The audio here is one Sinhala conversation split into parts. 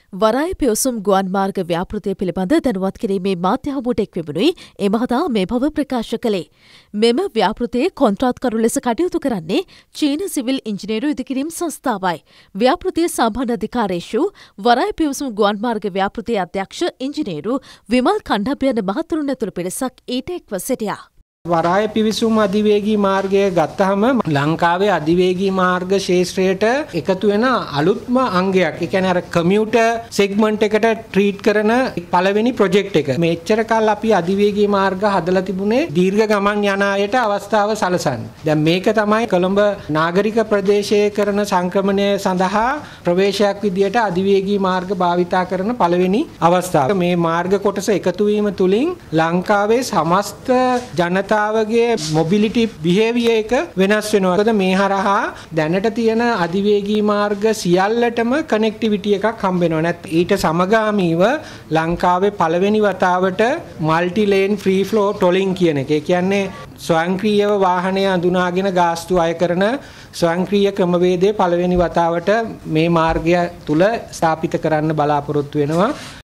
වරාය පියවසුම් ගුවන් මාර්ග ව්‍යාපෘතිය පිළිබඳ දැනුවත් කිරීමේ මාධ්‍ය හමුවට එක්වෙමුණුයි ඒ මහතා මේ බව ප්‍රකාශ කළේ. මෙම ව්‍යාපෘතියේ කොන්ත්‍රාත්කරු ලෙස කටයුතු කරන්නේ චීන සිවිල් ඉංජිනේරු ඉදිකිරීම් සංස්ථාවයි. ව්‍යාපෘතියේ සම්බන්ධ අධිකාරීෂු වරාය පියවසුම් ගුවන් මාර්ග ව්‍යාපෘතියේ අධ්‍යක්ෂ ඉංජිනේරු විමල් කණ්ඩාබි යන මහතුරුන් ඇතුළු පිරිසක් ඊට එක්ව සිටියා. වරාය පිවිසුම් අධිවේගී මාර්ගය ගත්තහම ලංකාවේ අධිවේගී මාර්ග ශේෂ්ත්‍රයට එකතු වෙන අලුත්ම අංගයක්. ඒ කියන්නේ අර කමියුටර් සෙග්මන්ට් එකට ට්‍රීට් කරන පළවෙනි ප්‍රොජෙක්ට් එක. මෙච්චර කල් අපි අධිවේගී මාර්ග හදලා තිබුණේ දීර්ඝ ගමන් යන අයට අවස්ථාව සලසන්නේ. දැන් මේක තමයි කොළඹ නාගරික ප්‍රදේශයේ කරන සංක්‍රමණය සඳහා ප්‍රවේශයක් විදියට අධිවේගී මාර්ග භාවිතා කරන පළවෙනි අවස්ථාව. මේ මාර්ග කොටස එකතු වීම තුලින් ලංකාවේ සමස්ත ජනතාව ගේ මොබිලිටි බිහේවියර් එක වෙනස් වෙනවා. මොකද මේ හරහා දැනට තියෙන අධිවේගී මාර්ග සියල්ලටම කනෙක්ටිවිටි එකක් හම්බ වෙනවා. නැත්නම් ඊට සමගාමීව ලංකාවේ පළවෙනි වතාවට multi lane free flow tolling කියන එක. ඒ කියන්නේ ස්වයංක්‍රීයව වාහනය අඳුනාගෙන ගාස්තු අය කරන ස්වයංක්‍රීය ක්‍රමවේදයේ පළවෙනි වතාවට මේ මාර්ගය තුල ස්ථාපිත කරන්න බලාපොරොත්තු වෙනවා.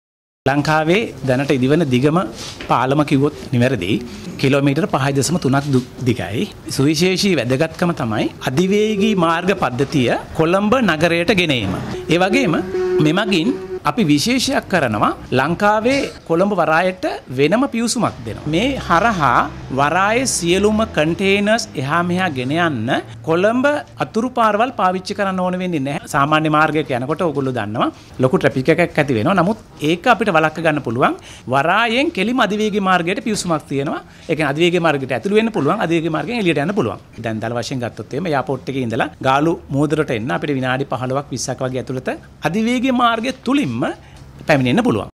ලංකාවේ දැනට ඉදිවන දිගම පාලම කිව්වොත් නිවැරදි කිලෝමීටර් 5.3ක් දිගයි. සුවිශේෂී වැදගත්කම තමයි අධිවේගී මාර්ග පද්ධතිය කොළඹ නගරයට ගෙනීම. ඒ වගේම මෙමගින් අපි විශේෂයක් කරනවා ලංකාවේ කොළඹ වරායට වෙනම පිවිසුමක් දෙනවා. මේ හරහා වරායේ සියලුම කන්ටේනර්ස් එහා මෙහා ගෙන යන්න කොළඹ අතුරු පාරවල් පාවිච්චි කරන්න ඕන වෙන්නේ නැහැ. සාමාන්‍ය මාර්ගයක යනකොට ඔයගොල්ලෝ දන්නවා ලොකු ට්‍රැෆික් එකක් ඇති වෙනවා. නමුත් ඒක අපිට වළක්ව ගන්න පුළුවන්. වරායෙන් කෙලිම අධිවේගී මාර්ගයට පිවිසුමක් තියෙනවා. ඒ කියන්නේ අධිවේගී මාර්ගයට ඇතුළු වෙන්න පුළුවන්. අධිවේගී මාර්ගයෙන් එළියට යන්න පුළුවන්. දැන් දල වශයෙන් ගත්තොත් එහෙම එයාපෝට් එකේ ඉඳලා ගාලු මූදරට එන්න අපිට විනාඩි 15ක් 20ක් වගේ ඇතුළත අධිවේගී මාර්ගය තුලින් පැමිණෙන්න පුළුවන්.